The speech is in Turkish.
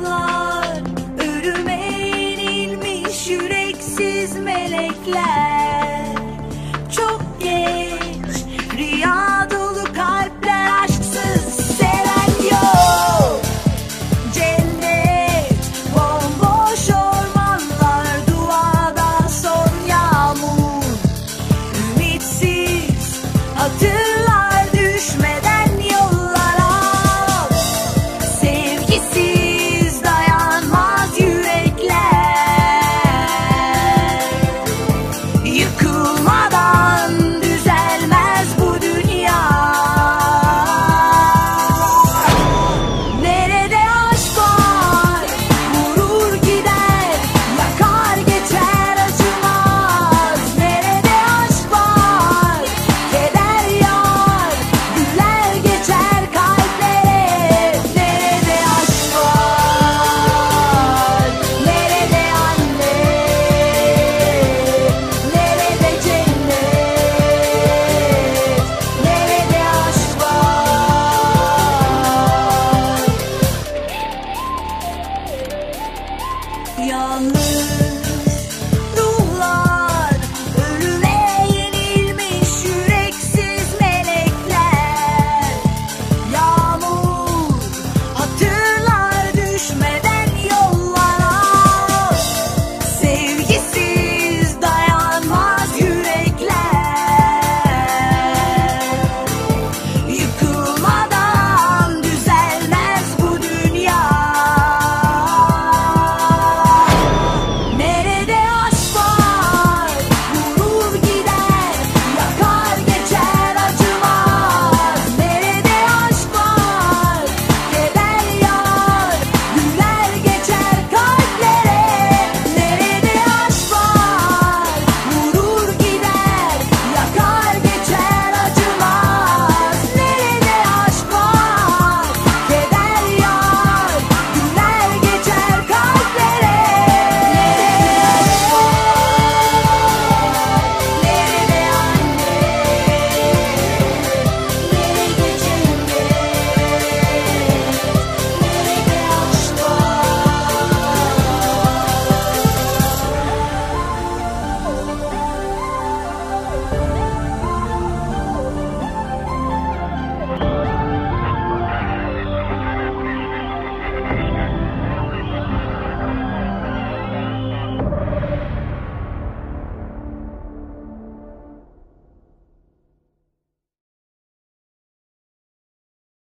ruhlar, ölüme yenilmiş yüreksiz melekler. Çok geç, rüya dolu kalpler, aşksız seven yok. Cennet, bomboş ormanlar, duada son yağmur. Ümitsiz hatırlar düşmeden yollara. Sevgisiz dayanmaz yürekler. Yıkılmadan düzelmez bu dünya. Nerede aşk var, vurur gider, yakar geçer acımaz. Nerede aşk var, keder yar, güller geçer kalplere. Nerede aşk var, nerede anne, nerede cennet, nerede aşk var? Yalnız